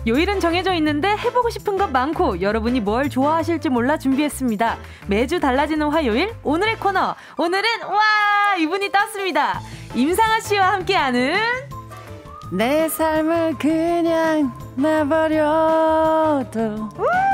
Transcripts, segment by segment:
요일은 정해져 있는데 해보고 싶은 것 많고 여러분이 뭘 좋아하실지 몰라 준비했습니다. 매주 달라지는 화요일 오늘의 코너. 오늘은 와 이분이 떴습니다. 임상아 씨와 함께하는 내 삶을 그냥 내버려둬.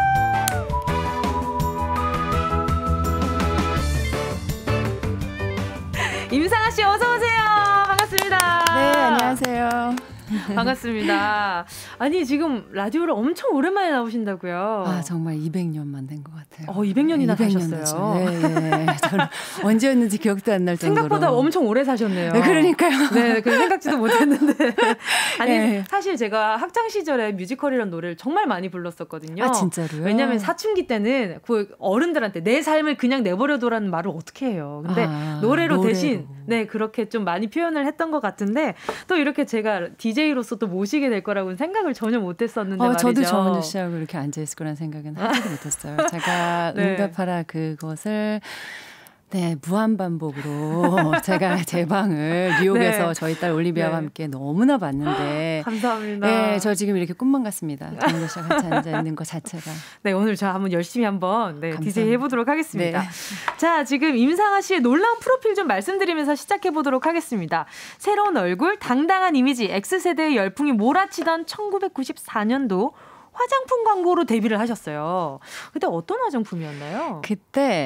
임상아 씨 어서 오세요. 반갑습니다. 네, 안녕하세요. 반갑습니다. 아니 지금 라디오를 엄청 오랜만에 나오신다고요? 아 정말 200년만 된 것 같아요. 200년이나 200년 사셨어요. 네, 네. 저는 언제였는지 기억도 안 날 정도로. 생각보다 엄청 오래 사셨네요. 네, 그러니까요. 네, 생각지도 못했는데. 아니 네. 사실 제가 학창 시절에 뮤지컬이라는 노래를 정말 많이 불렀었거든요. 아 진짜로요? 왜냐하면 사춘기 때는 그 어른들한테 내 삶을 그냥 내버려둬라는 말을 어떻게 해요. 근데 노래로 대신 네 그렇게 좀 많이 표현을 했던 것 같은데 또 이렇게 제가 DJ로서 또 모시게 될 거라고는 생각을 전혀 못했었는데 말이죠. 저도 정은우 씨하고 이렇게 앉아있을 거라는 생각은 하지도 못했어요. 제가 네. 응답하라 그것을 네, 무한반복으로 제가 제 방을 뉴욕에서 네. 저희 딸 올리비아와 네. 함께 너무나 봤는데 감사합니다. 네, 저 지금 이렇게 꿈만 같습니다. 정은우 씨와 같이 앉아있는 것 자체가. 네, 오늘 저 열심히 한번 DJ 해보도록 하겠습니다. 네. 자, 지금 임상아 씨의 놀라운 프로필 좀 말씀드리면서 시작해보도록 하겠습니다. 새로운 얼굴, 당당한 이미지, X세대의 열풍이 몰아치던 1994년도 화장품 광고로 데뷔를 하셨어요. 그때 어떤 화장품이었나요? 그때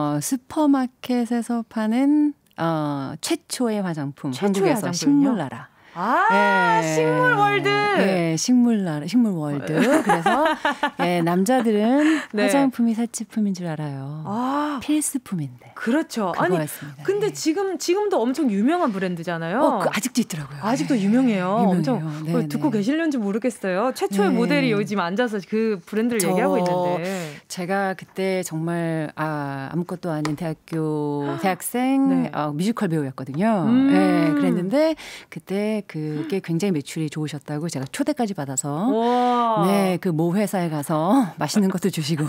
슈퍼마켓에서 파는 최초의 화장품. 한국에서 식물나라. 아, 네. 식물월드. 네, 식물나라, 식물월드. 그래서 네, 남자들은 네. 화장품이 사치품인 줄 알아요. 아, 필수품인데. 그렇죠. 그거였습니다. 아니, 근데 네. 지금도 엄청 유명한 브랜드잖아요. 아직도 있더라고요. 아직도 유명해요. 유명해요. 엄청 네, 듣고 네. 계실는지 모르겠어요. 최초의 네. 모델이 여기 지금 앉아서 그 브랜드를 얘기하고 있는데. 제가 그때 정말 아무것도 아닌 대학생 네. 뮤지컬 배우였거든요. 네, 그랬는데 그때 그게 굉장히 매출이 좋으셨다고 제가 초대까지 받아서 네, 그 모 회사에 가서 맛있는 것도 주시고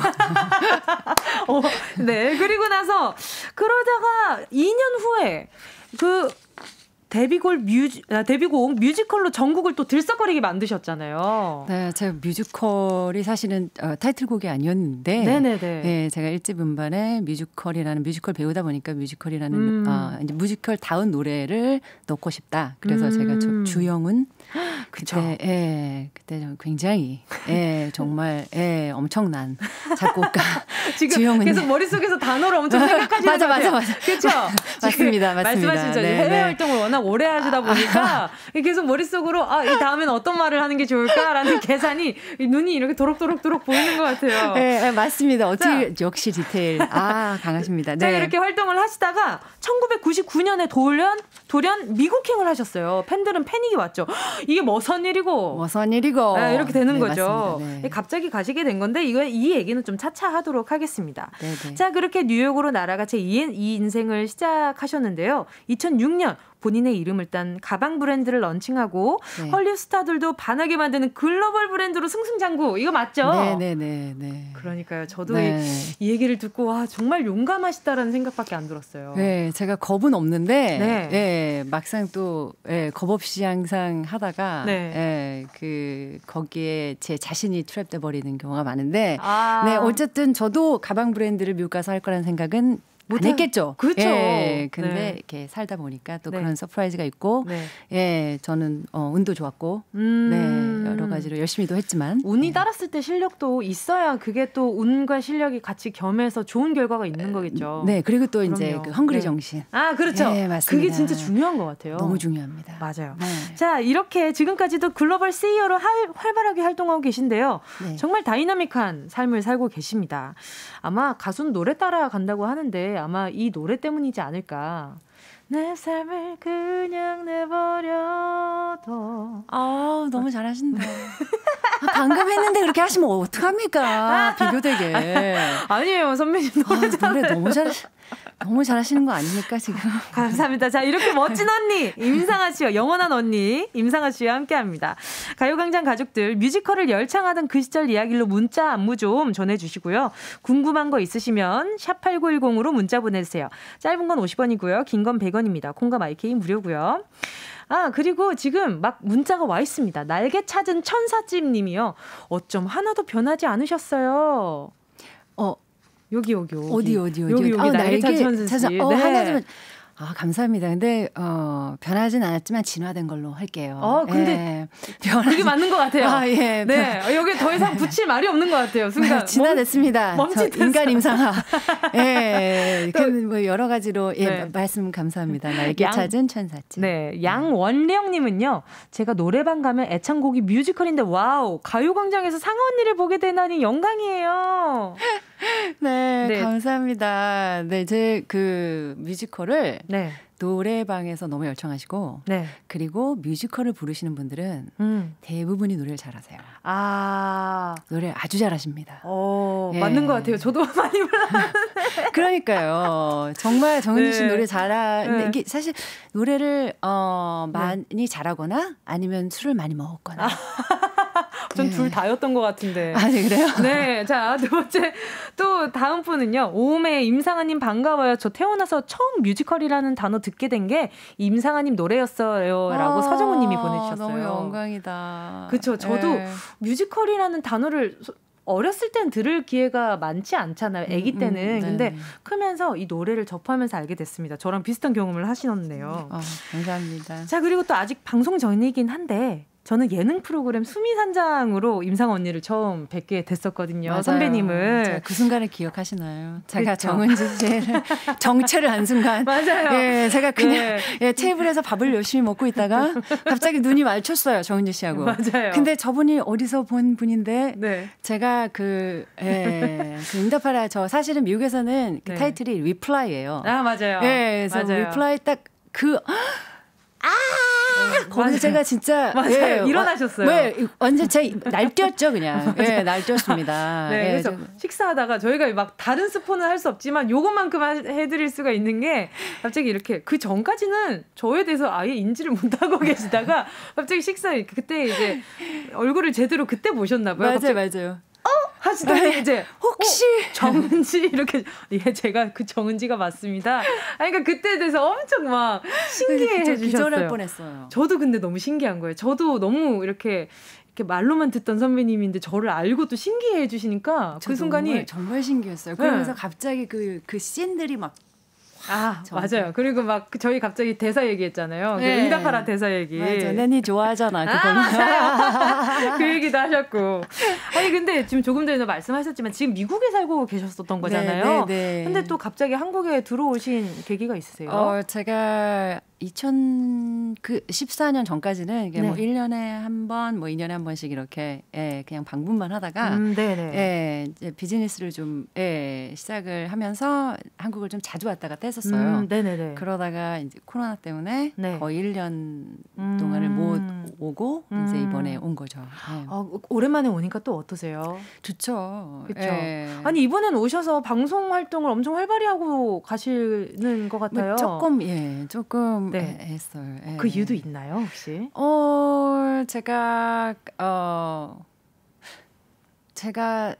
네, 그리고 나서 그러다가 2년 후에 그 데뷔곡 뮤지컬로 전국을 또 들썩거리게 만드셨잖아요. 네, 제가 뮤지컬이 사실은 타이틀곡이 아니었는데, 네네네. 네, 제가 일집 음반에 뮤지컬 배우다 보니까 뮤지컬이라는 이제 뮤지컬 다운 노래를 넣고 싶다. 그래서 제가 주영은 그때, 그때 굉장히, 정말, 엄청난 작곡가. 지금 주영은 계속 머릿속에서 단어를 엄청 생각하시는 것 같아요. 맞아. 그렇죠? 맞습니다. 말씀하신 저 해외 활동을 워낙 오래 하시다 보니까 계속 머릿속으로 이 다음엔 어떤 말을 하는 게 좋을까라는 계산이 눈이 이렇게 도록도록 보이는 것 같아요. 네, 맞습니다. 어떻게 역시 디테일. 강하십니다. 네. 자, 이렇게 활동을 하시다가 1999년에 돌연 미국행을 하셨어요. 팬들은 패닉이 왔죠. 이게 무슨 일이고. 네, 이렇게 되는 거죠. 네. 갑자기 가시게 된 건데 이 얘기는 좀 차차 하도록 하겠습니다. 네네. 자, 그렇게 뉴욕으로 날아가 제 2 인생을 시작하셨는데요. 2006년 본인의 이름을 딴 가방 브랜드를 런칭하고 네. 헐리우드 스타들도 반하게 만드는 글로벌 브랜드로 승승장구. 이거 맞죠? 네네네. 그러니까요. 저도 이 얘기를 듣고 와 정말 용감하시다라는 생각밖에 안 들었어요. 네, 제가 겁은 없는데 막상 또 겁 없이 항상 하다가 거기에 제 자신이 트랩돼 버리는 경우가 많은데 네, 어쨌든 저도 가방 브랜드를 미국 가서 할 거라는 생각은 안 했겠죠. 그렇죠. 근데 이렇게 살다 보니까 또 그런 서프라이즈가 있고, 저는 운도 좋았고, 여러 가지로 열심히도 했지만 운이 따랐을 때 실력도 있어야 그게 또 운과 실력이 같이 겸해서 좋은 결과가 있는 거겠죠. 네, 그리고 또 그럼요. 이제 그 헝그리 정신. 그렇죠. 네, 맞습니다. 그게 진짜 중요한 것 같아요. 너무 중요합니다. 맞아요. 자, 이렇게 지금까지도 글로벌 CEO로 활발하게 활동하고 계신데요. 정말 다이나믹한 삶을 살고 계십니다. 아마 가수는 노래 따라 간다고 하는데 아마 이 노래 때문이지 않을까. 내 삶을 그냥 내버려둬. 너무 잘하신다. 방금 했는데 그렇게 하시면 어떡합니까? 비교되게. 아니에요, 선배님. 노래 너무 잘하시는 거 아닙니까, 지금? 감사합니다. 자, 이렇게 멋진 언니, 임상아 씨와 영원한 언니, 임상아 씨와 함께 합니다. 가요광장 가족들, 뮤지컬을 열창하던 그 시절 이야기로 문자 안무 좀 전해주시고요. 궁금한 거 있으시면 샵8910으로 문자 보내주세요. 짧은 건 50원이고요. 긴 건 100원입니다. 콩과 마이케이 무료고요. 그리고 지금 막 문자가 와 있습니다. 날개 찾은 천사집 님이요. 어쩜 하나도 변하지 않으셨어요. 여기. 어디. 여기 날개 찾은 천사집. 네. 하나 좀. 감사합니다. 근데 변하진 않았지만 진화된 걸로 할게요. 근데 그게 맞는 것 같아요. 예. 네, 여기 더 이상 붙일 말이 없는 것 같아요. 순간 진화됐습니다. 인간 임상아. 예. 뭐 여러 가지로 네. 말씀 감사합니다. 날개 찾은 천사집. 네, 양원령님은요. 제가 노래방 가면 애창곡이 뮤지컬인데 와우 가요광장에서 상아 언니를 보게 되다니 영광이에요. 네, 감사합니다. 네, 제 그 뮤지컬을 네. 노래방에서 너무 열창하시고 네. 그리고 뮤지컬을 부르시는 분들은 대부분이 노래를 잘하세요. 노래 아주 잘하십니다. 예. 맞는 것 같아요. 저도 많이 불렀는데. 그러니까요. 정말 정은지 씨 네. 노래 잘하는데 이게 사실 노래를 많이 잘하거나 아니면 술을 많이 먹었거나. 전 둘 다였던 것 같은데. 네, 그래요? 네. 자, 두 번째. 또 다음 분은요. 오메 임상아님 반가워요. 저 태어나서 처음 뮤지컬이라는 단어 듣게 된 게 임상아님 노래였어요. 라고 서정훈 님이 보내주셨어요. 너무 영광이다. 그렇죠. 저도 뮤지컬이라는 단어를 어렸을 땐 들을 기회가 많지 않잖아요. 아기 때는. 근데 크면서 이 노래를 접하면서 알게 됐습니다. 저랑 비슷한 경험을 하시었네요. 감사합니다. 자, 그리고 또 아직 방송 전이긴 한데 저는 예능 프로그램 수미산장으로 임상아 언니를 처음 뵙게 됐었거든요. 맞아요. 선배님을. 그 순간을 기억하시나요? 제가 정은지 씨의 정체를 안 순간. 맞아요. 예, 제가 그냥 테이블에서 밥을 열심히 먹고 있다가 갑자기 눈이 마주쳤어요. 정은지 씨하고. 맞아요. 근데 저분이 어디서 본 분인데 제가 응답하라 사실은 미국에서는 그 타이틀이 리플라이예요. 맞아요. 예, 그래서 리플라이 딱 거기서 제가 진짜 맞아요. 일어나셨어요. 완전 날뛰었죠 그냥. 날뛰었습니다. 네, 그래서 식사하다가 저희가 막 다른 스포는 할 수 없지만 요것만큼만 해드릴 수가 있는 게 갑자기 이렇게 그 전까지는 저에 대해서 아예 인지를 못하고 계시다가 갑자기 그때 이제 얼굴을 제대로 그때 보셨나 봐요. 맞아요. 하시더니 이제 혹시 정은지 이렇게 제가 그 정은지가 맞습니다. 그러니까 그때에 대해서 엄청 막 신기해 해주셨어요. 기절할 뻔했어요. 저도 근데 너무 신기한 거예요. 저도 너무 이렇게 말로만 듣던 선배님인데 저를 알고 또 신기해 해주시니까 그 순간이 정말 신기했어요. 그러면서 갑자기 그 씬들이 막 맞아요. 그리고 막 저희 갑자기 대사 얘기했잖아요. 그 응답하라 대사 얘기. 맞아. 낸이 좋아하잖아. 그걸로. 맞아요. 그 얘기도 하셨고. 아니 근데 지금 조금 전에 말씀하셨지만 지금 미국에 살고 계셨었던 거잖아요. 네. 근데 또 갑자기 한국에 들어오신 계기가 있으세요? 제가 2014년 전까지는 뭐 1년에 한 번, 뭐 2년에 한 번씩 이렇게 그냥 방문만 하다가 이제 비즈니스를 좀 시작을 하면서 한국을 좀 자주 왔다 갔다 했었어요. 그러다가 이제 코로나 때문에 거의 1년 동안을 못 오고 이제 이번에 온 거죠. 오랜만에 오니까 또 어떠세요? 좋죠. 그렇죠. 아니 이번엔 오셔서 방송 활동을 엄청 활발히 하고 가시는 것 같아요. 조금 했어요. 그 이유도 있나요, 혹시? 제가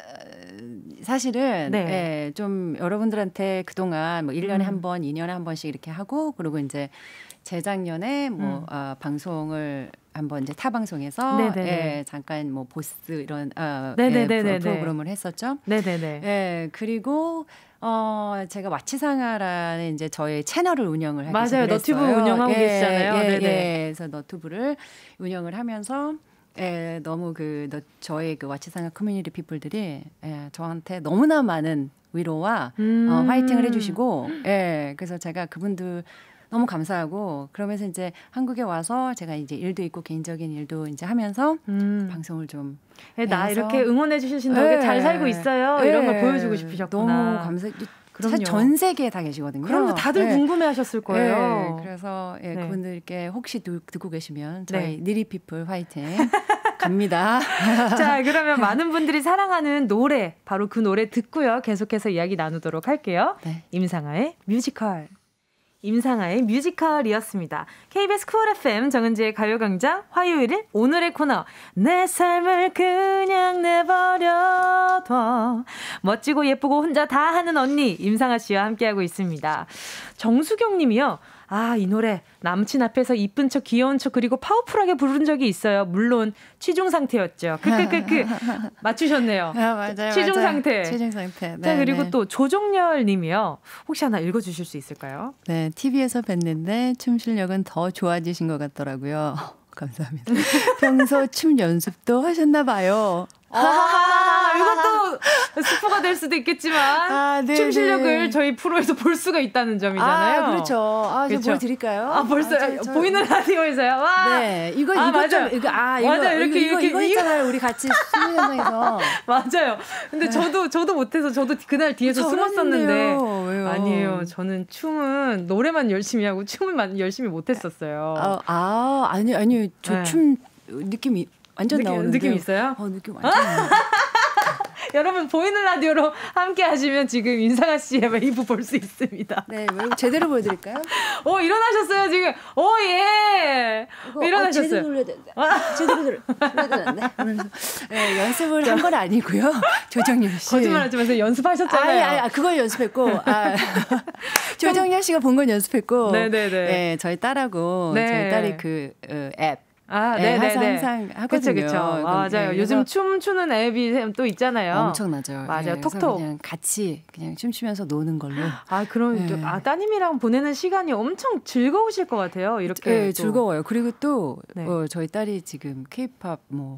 사실은 좀 여러분들한테 그동안 뭐 1년에 한 번, 2년에 한 번씩 이렇게 하고 그리고 이제 재작년에 방송을 한번 이제 타 방송에서 잠깐 뭐 보스 이런 프로그램을 했었죠. 그리고 제가 와치상아라는 이제 저의 채널을 운영을 하게 됐어요. 맞아요. 너튜브 운영하고 계시잖아요. 그래서 너튜브를 운영을 하면서 너무 저의 그 와치상아 커뮤니티 피플들이 저한테 너무나 많은 위로와 화이팅을 해주시고 그래서 제가 그분들 너무 감사하고 그러면서 이제 한국에 와서 제가 이제 일도 있고 개인적인 일도 이제 하면서 방송을 좀 나 이렇게 응원해 주신 덕에 잘 살고 있어요. 이런 걸 보여주고 싶으셨구나. 너무 감사해요. 사실 전 세계에 다 계시거든요. 그럼 다들 궁금해하셨을 거예요. 그래서 그분들께 혹시 듣고 계시면 저희 니리피플 화이팅 갑니다. 자, 그러면 많은 분들이 사랑하는 노래 바로 그 노래 듣고요. 계속해서 이야기 나누도록 할게요. 임상아의 뮤지컬. 임상아의 뮤지컬이었습니다. KBS 쿨 FM 정은지의 가요광장 화요일은 오늘의 코너 내 삶을 그냥 내버려둬 멋지고 예쁘고 혼자 다 하는 언니 임상아 씨와 함께하고 있습니다. 정수경 님이요. 아, 이 노래 남친 앞에서 이쁜 척 귀여운 척 그리고 파워풀하게 부른 적이 있어요. 물론 취중 상태였죠. 맞추셨네요. 아, 맞아요. 취중 상태. 취중 상태. 네, 자, 그리고 네. 또 조종열 님이요. 혹시 하나 읽어주실 수 있을까요? 네, TV에서 뵀는데 춤 실력은 더 좋아지신 것 같더라고요. 감사합니다. 평소 춤 연습도 하셨나 봐요. 이것도 스포가 될 수도 있겠지만 춤 실력을 저희 프로에서 볼 수가 있다는 점이잖아요. 아, 그렇죠. 저 보여드릴까요? 아, 벌써 보이는 라디오에서요. 와. 네, 이거 맞아요. 이거 맞아요. 이거 있잖아요. 우리 같이 수면 현장에서. 맞아요. 근데 저도 못해서 저도 그날 뒤에서 숨었었는데. 왜요? 아니에요. 저는 춤은 노래만 열심히 하고 춤은 열심히 못했었어요. 아니요. 저 춤 느낌이 완전 나오는데. 느낌 있어요? 느낌 완전 나요. 여러분 보이는 라디오로 함께 하시면 지금 인상아 씨의 웨이브 볼 수 있습니다. 네, 웨이브 제대로 보여드릴까요? 일어나셨어요 지금. 예. 일어나셨어요. 제대로 돌려야 되는데. 제대로 돌려야 되는데. 네, 연습을 한 건 아니고요. 조정열 씨. 거짓말하지 마세요. 연습하셨잖아요. 그걸 연습했고. 조정열 씨가 본 건 연습했고. 네네네. 네, 저희 딸하고 저희 딸이 그 앱. 항상 하거든요. 그렇죠. 맞아요. 요즘 춤 추는 앱이 또 있잖아요. 엄청나죠. 맞아요. 톡톡. 그냥 같이 그냥 춤추면서 노는 걸로. 그럼 따님이랑 보내는 시간이 엄청 즐거우실 것 같아요. 이렇게. 네, 즐거워요. 그리고 또 저희 딸이 지금 K-팝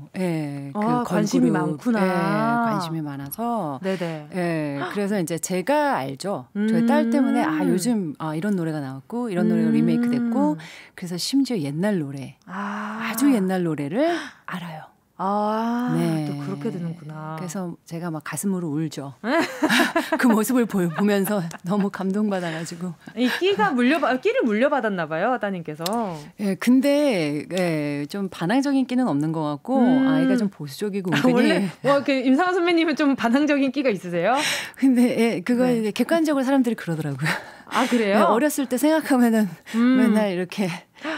관심이 많구나. 관심이 많아서. 네네. 네, 그래서 이제 제가 알죠. 저희 딸 때문에 요즘 이런 노래가 나왔고 이런 노래가 리메이크 됐고 그래서 심지어 옛날 노래. 아주 옛날 노래를 알아요. 네. 또 그렇게 되는구나. 그래서 제가 막 가슴으로 울죠. 그 모습을 보면서 너무 감동받아가지고. 이 끼를 물려받았나 봐요, 따님께서. 근데 좀 반항적인 끼는 없는 것 같고 아이가 좀 보수적이고 원래 임상아 선배님은 좀 반항적인 끼가 있으세요? 근데 그거 이제 객관적으로 사람들이 그러더라고요. 아, 그래요? 어렸을 때 생각하면은 맨날 이렇게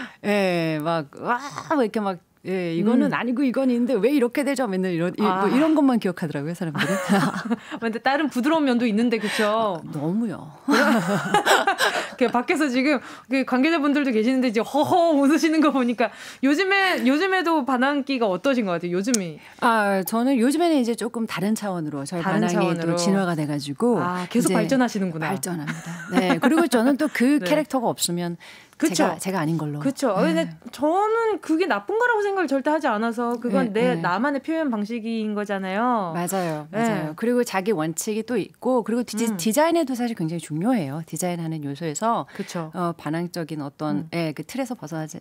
이렇게 막 이거는 아니고 이건 있는데 왜 이렇게 되죠? 맨날 이런 것만 기억하더라고요, 사람들이. 근데 다른 부드러운 면도 있는데, 그쵸? 너무요. 밖에서 지금 관계자분들도 계시는데 이제 허허 웃으시는 거 보니까 요즘에도 반항기가 어떠신 것 같아요? 요즘이. 저는 요즘에는 이제 조금 다른 차원으로 저희 반항이 또 진화가 돼가지고 계속 발전하시는구나. 발전합니다. 네. 그리고 저는 또 그 캐릭터가 없으면 제가 아닌 걸로. 그렇죠. 근데 저는 그게 나쁜 거라고 생각을 절대 하지 않아서 그건 나만의 표현 방식인 거잖아요. 맞아요. 그리고 자기 원칙이 또 있고 그리고 디자인에도 사실 굉장히 중요해요. 디자인하는 요소에서 그렇죠. 반항적인 어떤 그 틀에서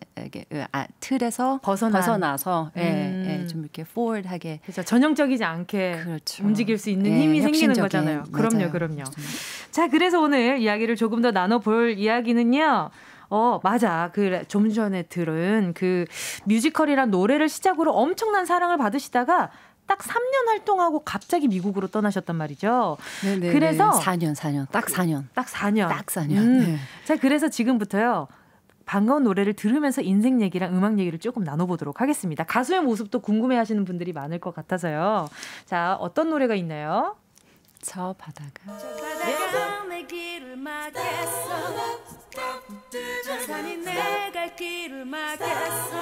벗어나서 좀 이렇게 forward하게 그렇죠. 전형적이지 않게 움직일 수 있는 힘이 생기는 거잖아요. 그럼요. 자, 그래서 오늘 이야기를 조금 더 나눠볼 이야기는요. 맞아. 좀 전에 들은 뮤지컬이란 노래를 시작으로 엄청난 사랑을 받으시다가 딱 3년 활동하고 갑자기 미국으로 떠나셨단 말이죠. 네네. 그래서 4년. 딱 4년. 네. 자, 그래서 지금부터요. 반가운 노래를 들으면서 인생 얘기랑 음악 얘기를 조금 나눠보도록 하겠습니다. 가수의 모습도 궁금해하시는 분들이 많을 것 같아서요. 자, 어떤 노래가 있나요? 저 바다가 내 길을 막겠어. 저 산이 내 갈 길을 막겠어.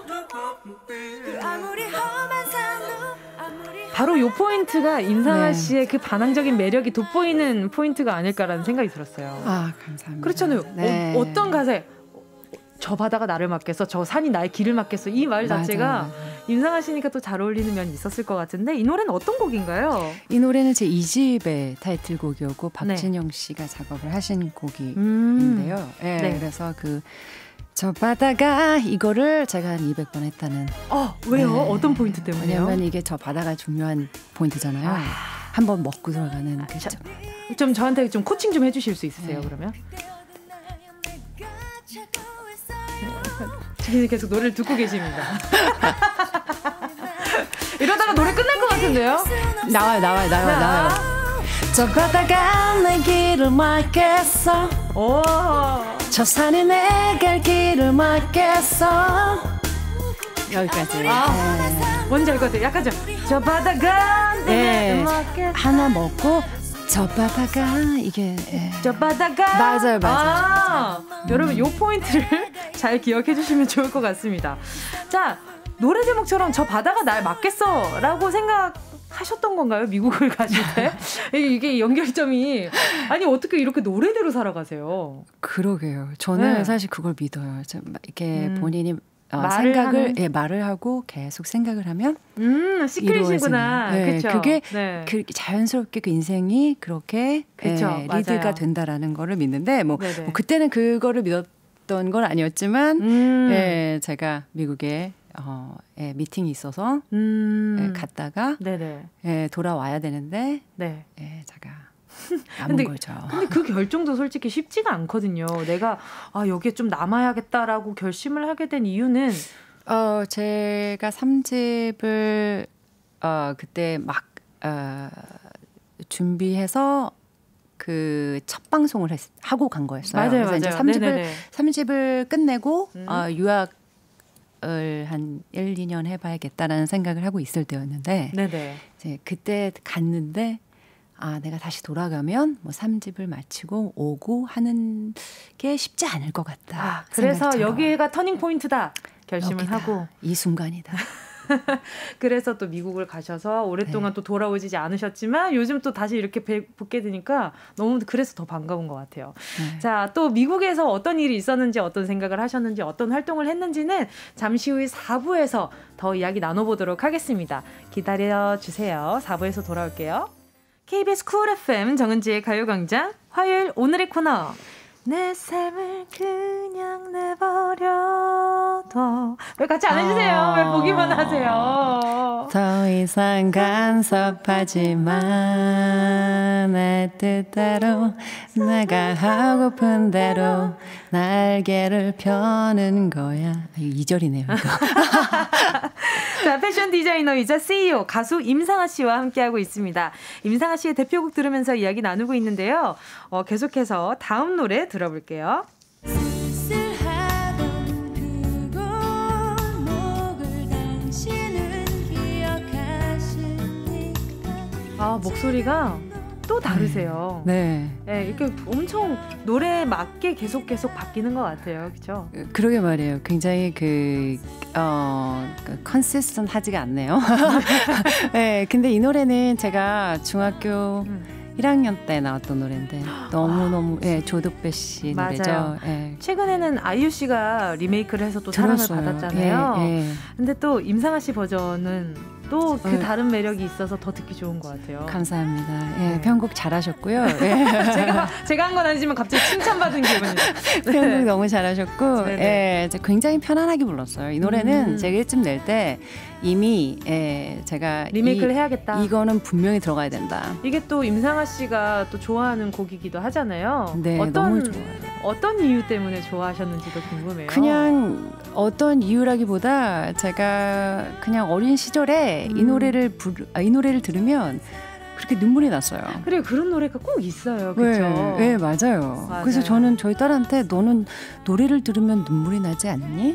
아무리 험한 산도 바로 이 포인트가 임상아 씨의 그 반항적인 매력이 돋보이는 포인트가 아닐까라는 생각이 들었어요. 감사합니다. 그렇잖아요. 네. 어떤 가사에 저 바다가 나를 막겠어, 저 산이 나의 길을 막겠어, 이 말 자체가 임상아 씨니까 또 잘 어울리는 면이 있었을 것 같은데 이 노래는 어떤 곡인가요? 이 노래는 제 2집의 타이틀곡이었고 박진영 씨가 작업을 하신 곡인데요. 그래서 저 바다가 이거를 제가 한 200번 했다는. 왜요? 어떤 포인트 때문에요? 왜냐면 이게 저 바다가 중요한 포인트잖아요. 한번 먹고 들어가는 좀 저한테 좀 코칭 좀 해주실 수 있으세요? 그러면? 계속 노래를 듣고 계십니다. 이러다가 노래 끝날 것 같은데요? 나와요. 저 바다가 내 길을 막겠어. 저 산이 내 갈 길을 막겠어. 여기까지. 뭔지 알 것 같아요. 약간 저 바다가 내 길을 막겠어. 하나 먹고 저 바다가 이게 저 바다가 맞아요. 여러분 요 포인트를 잘 기억해 주시면 좋을 것 같습니다. 자, 노래 제목처럼 저 바다가 날 맞겠어 라고 생각하셨던 건가요? 미국을 가실 때? 이게 연결점이 아니 어떻게 이렇게 노래대로 살아가세요? 그러게요. 저는 사실 그걸 믿어요. 이렇게 본인이 생각을 말을 하고 계속 생각을 하면 시크릿이구나. 그쵸? 그게 자연스럽게 그 인생이 그렇게 리드가 된다라는 거를 믿는데 뭐 그때는 그거를 믿었던 건 아니었지만 제가 미국에 미팅이 있어서 갔다가 돌아와야 되는데 제가 남은 거죠. 근데 그 결정도 솔직히 쉽지가 않거든요. 내가 여기에 좀 남아야겠다라고 결심을 하게 된 이유는 제가 3집을 그때 막 준비해서 그 첫 방송을 하고 간 거였어요. 맞아요, 그래서 이제 3집을 끝내고 유학을 한 1, 2년 해봐야겠다라는 생각을 하고 있을 때였는데 이제 그때 갔는데 내가 다시 돌아가면 뭐 3집을 마치고 오고 하는 게 쉽지 않을 것 같다. 그래서 여기가 터닝 포인트다 결심을 하고 이 순간이다. 그래서 또 미국을 가셔서 오랫동안 또 돌아오지 않으셨지만 요즘 또 다시 이렇게 붙게 되니까 너무 그래서 더 반가운 것 같아요. 자, 또 미국에서 어떤 일이 있었는지 어떤 생각을 하셨는지 어떤 활동을 했는지는 잠시 후에 4부에서 더 이야기 나눠보도록 하겠습니다. 기다려주세요. 4부에서 돌아올게요. KBS 쿨 FM 정은지의 가요광장 화요일 오늘의 코너 내 삶을 그냥 내버려둬. 왜 같이 안 해주세요? 왜 보기만 하세요? 더 이상 간섭하지 마. 내 뜻대로 내가 하고픈 대로 날개를 펴는 거야. 2절이네요. 자, 패션 디자이너이자 CEO 가수 임상아 씨와 함께하고 있습니다. 임상아 씨의 대표곡 들으면서 이야기 나누고 있는데요. 계속해서 다음 노래 들어볼게요. 목소리가 또 다르세요. 네, 이렇게 엄청 노래에 맞게 계속 바뀌는 것 같아요. 그렇죠? 그러게 말이에요. 굉장히 컨시스턴하지가 않네요. 네, 근데 이 노래는 제가 중학교 1학년 때 나왔던 노래인데 너무너무 조덕배 씨 노래죠. 최근에는 아이유 씨가 리메이크를 해서 또 사랑을 받았잖아요. 근데 또 임상아 씨 버전은 또 그 다른 매력이 있어서 더 듣기 좋은 것 같아요. 감사합니다. 편곡 잘하셨고요. 제가 한 건 아니지만 갑자기 칭찬받은 기분이에요. 편곡 너무 잘하셨고 굉장히 편안하게 불렀어요. 이 노래는 제가 일집 낼 때 이미 제가 리메이크를 해야겠다. 이거는 분명히 들어가야 된다. 이게 또 임상아 씨가 또 좋아하는 곡이기도 하잖아요. 네, 너무 좋아요. 어떤 이유 때문에 좋아하셨는지도 궁금해요. 그냥 어떤 이유라기보다 제가 그냥 어린 시절에 이 노래를 들으면 그렇게 눈물이 났어요. 그래, 그런 노래가 꼭 있어요. 그렇죠? 네, 맞아요. 그래서 저는 저희 딸한테 너는 노래를 들으면 눈물이 나지 않니?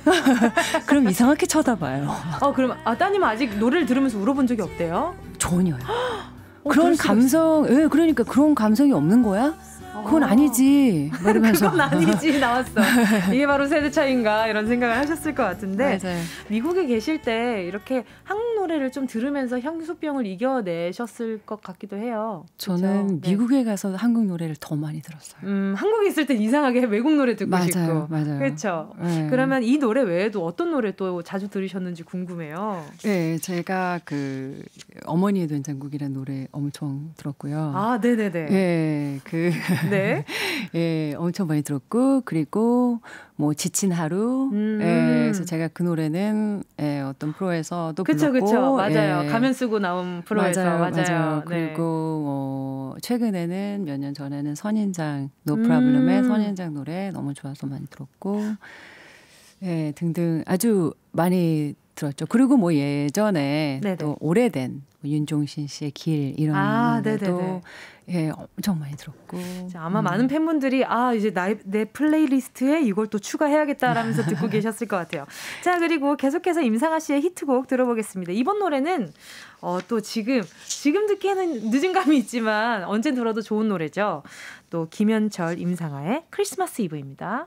그럼 이상하게 쳐다봐요. 그럼 따님은 아직 노래를 들으면서 울어본 적이 없대요? 전혀요. 그런 감성, 그러니까 그런 감성이 없는 거야? 그건 아니지. 이러면서. 그건 아니지 나왔어. 이게 바로 세대 차이인가 이런 생각을 하셨을 것 같은데 맞아요. 미국에 계실 때 이렇게 한국 노래를 좀 들으면서 향수병을 이겨내셨을 것 같기도 해요. 저는 그렇죠? 미국에 가서 한국 노래를 더 많이 들었어요. 한국에 있을 땐 이상하게 외국 노래 듣고 싶고. 맞아요. 그렇죠. 그러면 이 노래 외에도 어떤 노래 또 자주 들으셨는지 궁금해요. 네, 제가 어머니의 된장국이라는 노래 엄청 들었고요. 네네네. 네. 엄청 많이 들었고, 그리고 뭐 지친 하루. 그래서 제가 그 노래는 어떤 프로에서도 불렀고. 그쵸. 맞아요. 가면 쓰고 나온 프로에서. 맞아요. 그리고 최근에는 몇 년 전에는 선인장, No Problem의 선인장 노래 너무 좋아서 많이 들었고, 등등 아주 많이 들었죠. 그리고 뭐 예전에 네네. 또 오래된 윤종신 씨의 길 이런 노래도 예, 엄청 많이 들었고 아마 많은 팬분들이 이제 내 플레이리스트에 이걸 또 추가해야겠다라면서 듣고 계셨을 것 같아요. 자, 그리고 계속해서 임상아 씨의 히트곡 들어보겠습니다. 이번 노래는 또 지금 듣기에는 늦은 감이 있지만 언제 들어도 좋은 노래죠. 또 김현철, 임상아의 크리스마스 이브입니다.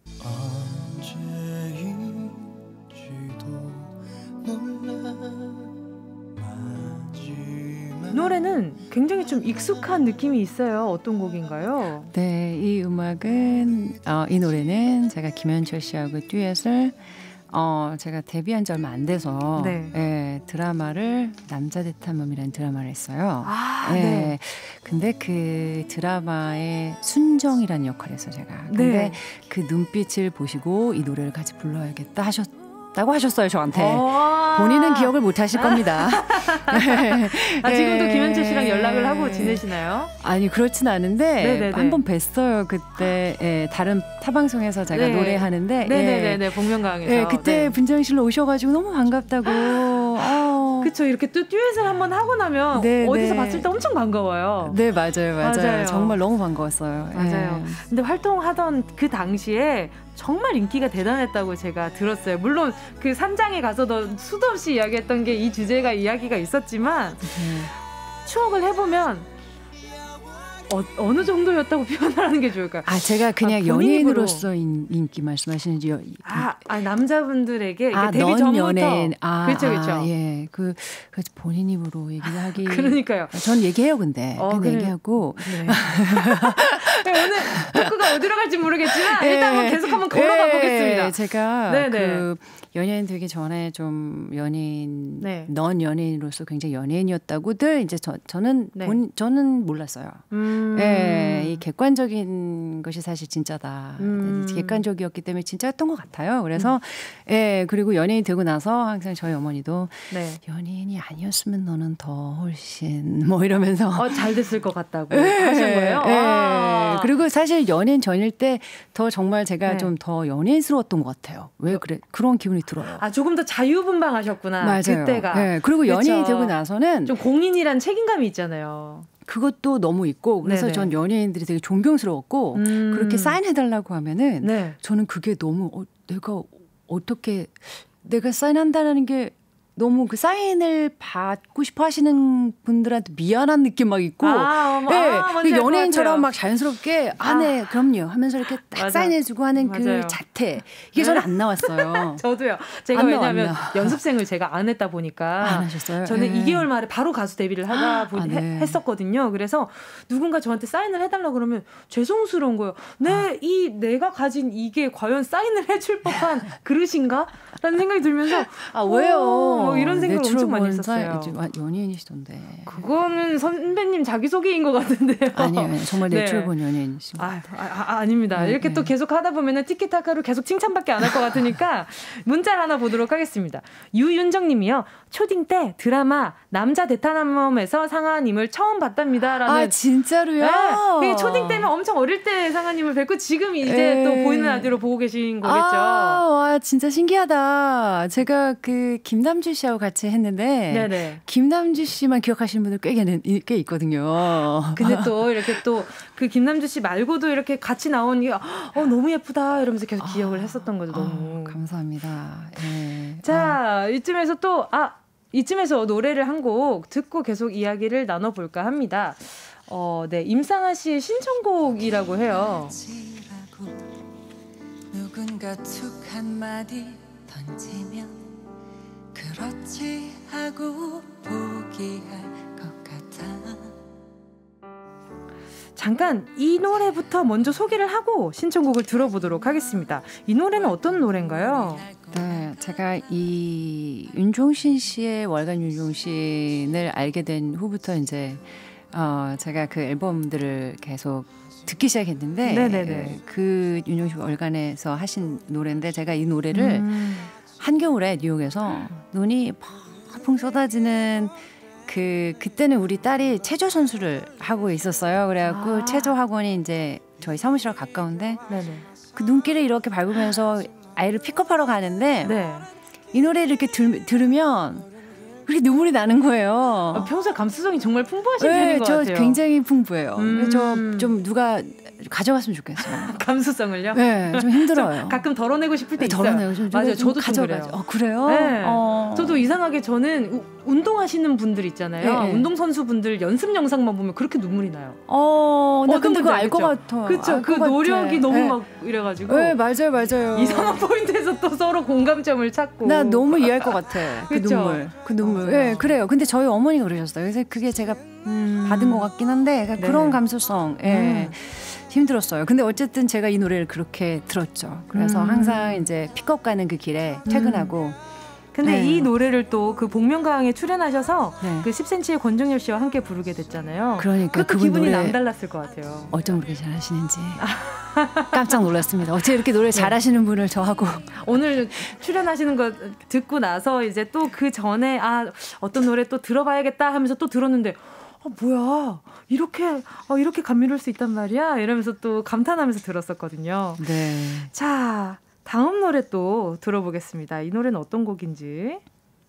노래는 굉장히 좀 익숙한 느낌이 있어요. 어떤 곡인가요? 네, 이 음악은 이 노래는 제가 김현철 씨하고 듀엣을 제가 데뷔한 지 얼마 안 돼서 예, 드라마를 남자 대탐험이라는 드라마를 했어요. 네. 근데 그 드라마의 순정이라는 역할을 했어요, 제가. 근데 그 눈빛을 보시고 이 노래를 같이 불러야겠다 하셨다고 하셨어요, 저한테. 본인은 기억을 못 하실 겁니다. 지금도 김현철 씨랑 연락을 하고 지내시나요? 아니, 그렇진 않은데 한번 뵀어요. 그때 다른 타방송에서 제가 노래하는데 네네네, 복면가왕에서. 네, 그때 분장실로 오셔가지고 너무 반갑다고. 그렇죠. 이렇게 또 듀엣을 한번 하고 나면 어디서 봤을 때 엄청 반가워요. 네, 맞아요. 정말 너무 반가웠어요. 맞아요. 근데 활동하던 그 당시에 정말 인기가 대단했다고 제가 들었어요. 물론 그 산장에 가서도 수도 없이 이야기했던 게 이 주제가 이야기가 있었지만 추억을 해보면 어느 정도였다고 표현하는 게 좋을까요? 제가 그냥 연예인으로서 인기 말씀하시는지 남자분들에게 데뷔 전부터 연예인. 그렇죠. 예, 그 본인 입으로 얘기하기. 그러니까요. 전 얘기해요, 근데 얘기하고. 네. 오늘 토크가 어디로 갈지 모르겠지만 일단 한번 계속 한번 걸어가 보겠습니다. 제가 그 연예인 되기 전에 좀 연예인, 넌 연예인으로서 굉장히 연예인이었다고들 이제 저는 몰랐어요. 이 객관적인 것이 사실 진짜다. 객관적이었기 때문에 진짜였던 것 같아요. 그래서 그리고 연예인 되고 나서 항상 저희 어머니도 연예인이 아니었으면 너는 더 훨씬 뭐 이러면서 잘 됐을 것 같다고 하신 거예요. 그리고 사실 연예인 전일 때 더 정말 제가 좀 더 연예인스러웠던 것 같아요. 왜 그래? 그런 기분이 들어요. 조금 더 자유분방하셨구나. 맞아요. 그때가. 그리고 연예인이 되고 나서는 좀 공인이란 책임감이 있잖아요. 그것도 너무 있고 그래서 전 연예인들이 되게 존경스러웠고 그렇게 사인해달라고 하면은 저는 그게 너무 내가 어떻게 내가 사인한다는 게 너무 그 사인을 받고 싶어 하시는 분들한테 미안한 느낌 막 있고 연예인처럼 막 자연스럽게 네 그럼요 하면서 이렇게 딱 사인해주고 하는 그 자태 이게 저는 안 나왔어요. 저도요. 제가 왜냐하면 연습생을 제가 안 했다 보니까 안 하셨어요? 저는 2개월 만에 바로 가수 데뷔를 했었거든요. 그래서 누군가 저한테 사인을 해달라고 그러면 죄송스러운 거예요. 내가 가진 이게 과연 사인을 해줄 법한 그릇인가? 라는 생각이 들면서 왜요? 이런 생각을 엄청 많이 했었어요. 연예인이시던데. 그거는 선배님 자기소개인 것 같은데요. 아니에요. 정말 내추럴 본 연예인이신 것 같아요. 아닙니다. 이렇게 또 계속 하다 보면 티키타카로 계속 칭찬밖에 안 할 것 같으니까 문자를 하나 보도록 하겠습니다. 유윤정 님이요. 초딩 때 드라마 남자 대탐험에서 상아님을 처음 봤답니다. 라는. 진짜로요? 네. 초딩 때면 엄청 어릴 때 상아님을 뵙고 지금 이제 또 보이는 라디오로 보고 계신 거겠죠. 와, 진짜 신기하다. 제가 그 김남주 씨하고 같이 했는데 김남주 씨만 기억하시는 분들 꽤 있거든요. 근데 또 이렇게 또 그 김남주 씨 말고도 이렇게 같이 나온 게 너무 예쁘다 이러면서 계속 기억을 했었던 거죠. 너무 감사합니다. 자, 이쯤에서 노래를 한 곡 듣고 계속 이야기를 나눠볼까 합니다. 임상아 씨의 신청곡이라고 해요. 누군가 툭 한마디 던지면 그렇지 하고 포기할 것 같아. 잠깐 이 노래부터 먼저 소개를 하고 신청곡을 들어보도록 하겠습니다. 이 노래는 어떤 노래인가요? 네, 제가 이 윤종신 씨의 월간 윤종신을 알게 된 후부터 이제 제가 그 앨범들을 계속 듣기 시작했는데 그 윤종신 월간에서 하신 노래인데 제가 이 노래를 한겨울에 뉴욕에서 눈이 펑펑 쏟아지는 그때는 우리 딸이 체조 선수를 하고 있었어요. 그래갖고 체조 학원이 이제 저희 사무실하고 가까운데 그 눈길을 이렇게 밟으면서 아이를 픽업하러 가는데 이 노래를 이렇게 들으면 그렇게 눈물이 나는 거예요. 평소에 감수성이 정말 풍부하신 편인 것 저 같아요. 굉장히 풍부해요. 저 좀 누가 가져갔으면 좋겠어요. 감수성을요? 네, 좀 힘들어요. 가끔 덜어내고 싶을 때 있어요. 덜어내고 맞아요. 저도 가져가죠. 그래요? 네. 저도 이상하게 저는 운동하시는 분들 있잖아요. 네. 운동선수분들 연습 영상만 보면 그렇게 눈물이 나요. 나 근데 그거 알 것 같아. 그쵸. 그 노력이 너무 막 이래가지고. 네, 맞아요. 이상한 포인트에서 또 서로 공감점을 찾고. 나 너무 이해할 것 같아. 그 눈물. 네, 그래요. 근데 저희 어머니가 그러셨어요. 그래서 그게 제가 받은 것 같긴 한데 그런 감수성. 힘들었어요. 근데 어쨌든 제가 이 노래를 그렇게 들었죠. 그래서 항상 이제 픽업 가는 그 길에 퇴근하고. 근데 이 노래를 또 그 복면가왕에 출연하셔서 그 10cm의 권정열 씨와 함께 부르게 됐잖아요. 그러니까 그것도 기분이 남달랐을 것 같아요. 어쩜 그렇게 잘하시는지 깜짝 놀랐습니다. 어떻게 이렇게 노래 잘하시는 분을 저하고 오늘 출연하시는 거 듣고 나서 이제 또 그 전에 어떤 노래 또 들어봐야겠다 하면서 또 들었는데 뭐야 이렇게 감미로울 수 있단 말이야 이러면서 또 감탄하면서 들었었거든요. 네. 자, 다음 노래 또 들어보겠습니다. 이 노래는 어떤 곡인지.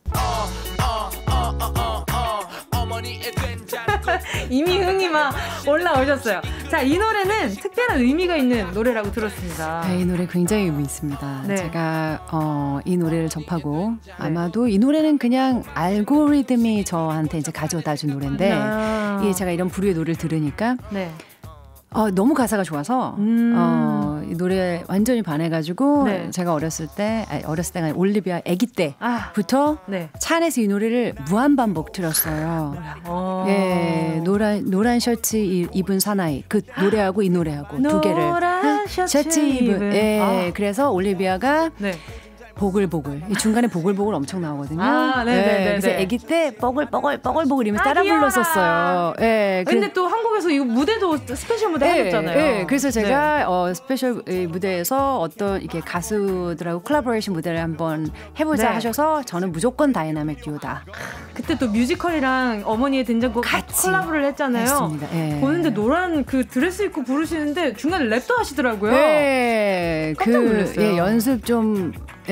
이미 흥이 막 올라오셨어요. 자, 이 노래는 특별한 의미가 있는 노래라고 들었습니다. 네, 이 노래 굉장히 의미 있습니다. 네. 제가 이 노래를 접하고 아마도 이 노래는 그냥 알고리즘이 저한테 이제 가져다 준 노래인데 이게 제가 이런 부류의 노래를 들으니까 너무 가사가 좋아서 이 노래 완전히 반해가지고 제가 어렸을 때가 아니라 올리비아 아기 때부터 차 안에서 이 노래를 무한반복 들었어요. 예, 노란 셔츠 입은 사나이 그 노래하고 이 노래하고 두 개를 노란 셔츠 입은 그래서 올리비아가 보글보글. 이 중간에 보글보글 엄청 나오거든요. 그래서 아기 때 뻐글뻐글이면서 따라 불렀었어요. 근데 또 한국에서 이거 무대도 스페셜 무대 하셨잖아요. 그래서 제가 스페셜 무대에서 어떤 이렇게 가수들하고 콜라보레이션 무대를 한번 해보자 하셔서 저는 무조건 다이나믹 듀오다. 그때 또 뮤지컬이랑 어머니의 된장국 같이 콜라보를 했잖아요. 했습니다. 보는데 노란 그 드레스 입고 부르시는데 중간에 랩도 하시더라고요. 깜짝 놀랐어요. 연습 좀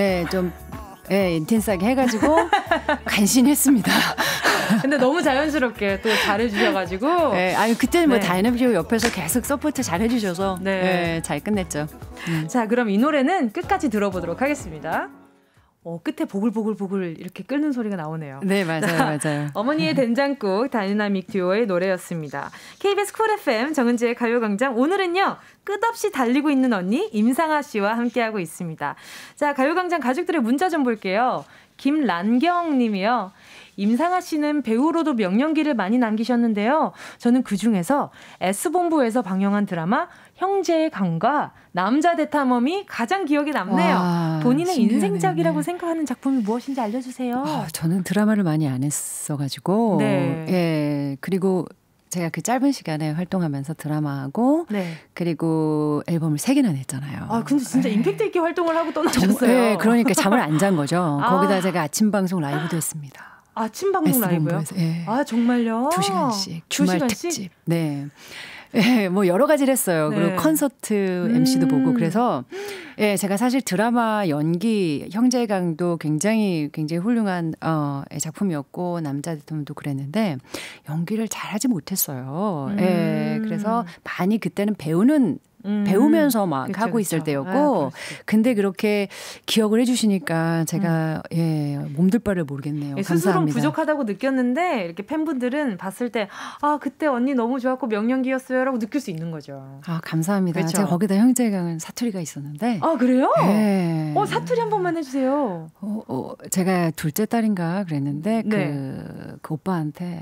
인텐스하게 해가지고 간신했습니다. 근데 너무 자연스럽게 또 잘해주셔가지고. 그때는 뭐 다이나믹 듀오 옆에서 계속 서포트 잘해주셔서 잘 끝냈죠. 자, 그럼 이 노래는 끝까지 들어보도록 하겠습니다. 끝에 보글보글 이렇게 끓는 소리가 나오네요. 네, 맞아요. 어머니의 된장국 다이나믹 듀오의 노래였습니다. KBS 쿨 FM 정은지의 가요광장, 오늘은요 끝없이 달리고 있는 언니 임상아 씨와 함께하고 있습니다. 자, 가요광장 가족들의 문자 좀 볼게요. 김란경 님이요. 임상아 씨는 배우로도 명연기를 많이 남기셨는데요. 저는 그중에서 S본부에서 방영한 드라마 형제의 강과 남자 대탐험이 가장 기억에 남네요. 와, 본인의 신기하네. 인생작이라고 생각하는 작품이 무엇인지 알려주세요. 저는 드라마를 많이 안 했어가지고 그리고 제가 그 짧은 시간에 활동하면서 드라마하고 그리고 앨범을 3개나 냈잖아요. 근데 진짜 임팩트 있게 활동을 하고 떠나셨어요. 그러니까 잠을 안 잔 거죠. 거기다 제가 아침 방송 라이브도 했습니다. 아침 방송 라이브요? 정말요? 2시간씩 주말 2시간씩? 특집. 뭐 여러 가지를 했어요. 그리고 콘서트 MC도 보고 그래서 제가 사실 드라마 연기 형제의 강도 굉장히 훌륭한 작품이었고 남자 대통령도 그랬는데 연기를 잘하지 못했어요. 그래서 많이 그때는 배우면서 막 하고 있을 때였고 근데 그렇게 기억을 해주시니까 제가 몸둘 바를 모르겠네요. 스스로 감사합니다. 부족하다고 느꼈는데 이렇게 팬분들은 봤을 때 그때 언니 너무 좋았고 명연기였어요 라고 느낄 수 있는 거죠. 감사합니다. 그렇죠? 제가 거기다 형제의 강은 사투리가 있었는데 그래요? 네. 사투리 한 번만 해주세요. 제가 둘째 딸인가 그랬는데 그 오빠한테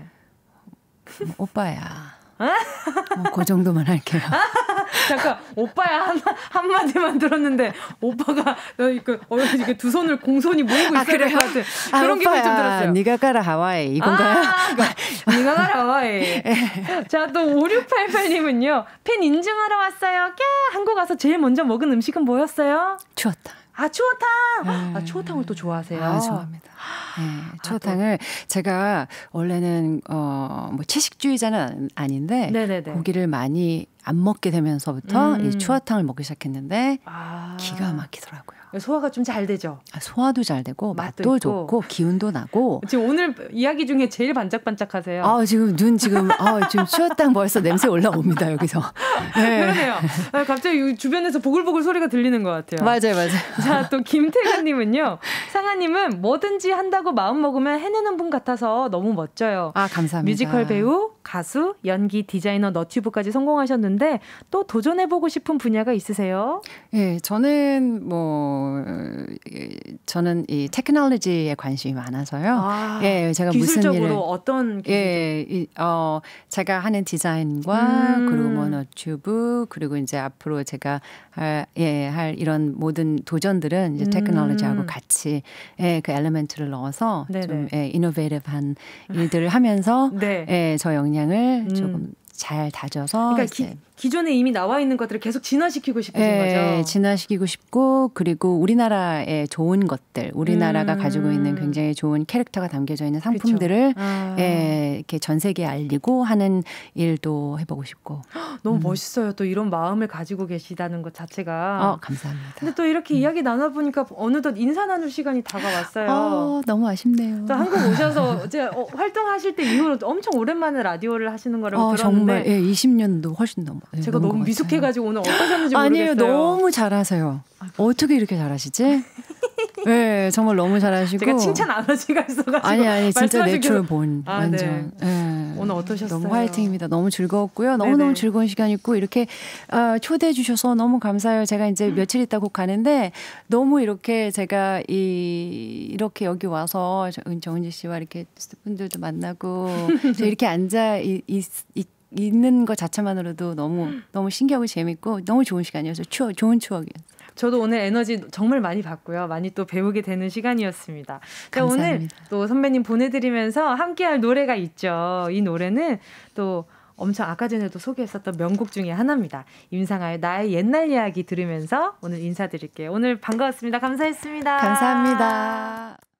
오빠야 그 정도만 할게요. 잠깐, 오빠야 한마디만 들었는데 오빠가 이렇게 두 손을 공손히 모이고 있어야 될 것 같은 그런 기분이 좀 들었어요. 네가 가라 하와이 이건가요? 네가 가라 하와이. 자, 또 5688님은요. 팬 인증하러 왔어요. 한국 와서 제일 먼저 먹은 음식은 뭐였어요? 추어탕. 추어탕. 추어탕을 또 좋아하세요? 좋아합니다. 추어탕을 제가 원래는 뭐 채식주의자는 아닌데 고기를 많이 안 먹게 되면서부터 이 추어탕을 먹기 시작했는데 기가 막히더라고요. 소화가 좀 잘 되죠. 소화도 잘 되고 맛도 좋고 기운도 나고. 지금 오늘 이야기 중에 제일 반짝반짝하세요. 지금 눈 지금 지금 추웠당 벌써 냄새 올라옵니다 여기서. 네. 그러네요. 갑자기 주변에서 보글보글 소리가 들리는 것 같아요. 맞아요. 자, 또 김태근님은요. 상아님은 뭐든지 한다고 마음 먹으면 해내는 분 같아서 너무 멋져요. 감사합니다. 뮤지컬 배우, 가수, 연기, 디자이너, 너튜브까지 성공하셨는데 또 도전해보고 싶은 분야가 있으세요? 예, 저는 저는 이 테크놀로지에 관심이 많아서요. 예, 제가 기술적으로 무슨 일을 어떤 기술? 예, 제가 하는 디자인과 그리고 너튜브 그리고 이제 앞으로 제가 할 이런 모든 도전들은 이제 테크놀로지하고 같이 그 엘리멘트를 넣어서 좀 이노베이티브한 일들을 하면서 저 역량을 조금 잘 다져서 그러니까 기존에 이미 나와 있는 것들을 계속 진화시키고 싶으신 거죠? 진화시키고 싶고 그리고 우리나라의 좋은 것들, 우리나라가 가지고 있는 굉장히 좋은 캐릭터가 담겨져 있는 상품들을 이렇게 전 세계에 알리고 하는 일도 해보고 싶고. 너무 멋있어요. 또 이런 마음을 가지고 계시다는 것 자체가. 감사합니다. 근데 또 이렇게 이야기 나눠보니까 어느덧 인사 나눌 시간이 다가왔어요. 너무 아쉽네요. 또 한국 오셔서 이제 활동하실 때 이후로 엄청 오랜만에 라디오를 하시는 거라고 들었는데. 정말 20년도 훨씬 넘어. 제가 너무 미숙해가지고 오늘 어떠셨는지 모르겠어요. 아니에요. 너무 잘하세요. 어떻게 이렇게 잘하시지? 네, 정말 너무 잘하시고. 제가 칭찬 알러지가 있어가지고. 아니, 진짜 내추럴 본. 완전. 네. 오늘 어떠셨어요? 너무 화이팅입니다. 너무 즐거웠고요. 너무너무 즐거운 시간이었고, 이렇게 초대해 주셔서 너무 감사해요. 제가 이제 며칠 있다 곧 가는데, 너무 이렇게 제가 이렇게 여기 와서 정은지 씨와 이렇게 스태프분들도 만나고, 이렇게 앉아 있는 것 자체만으로도 너무 신기하고 재밌고 너무 좋은 시간이어서 좋은 추억이었어요. 저도 오늘 에너지 정말 많이 받고요. 많이 또 배우게 되는 시간이었습니다. 감사합니다. 오늘 또 선배님 보내드리면서 함께할 노래가 있죠. 이 노래는 또 엄청 아까 전에도 소개했었던 명곡 중에 하나입니다. 임상아의 나의 옛날 이야기 들으면서 오늘 인사드릴게요. 오늘 반가웠습니다. 감사했습니다. 감사합니다.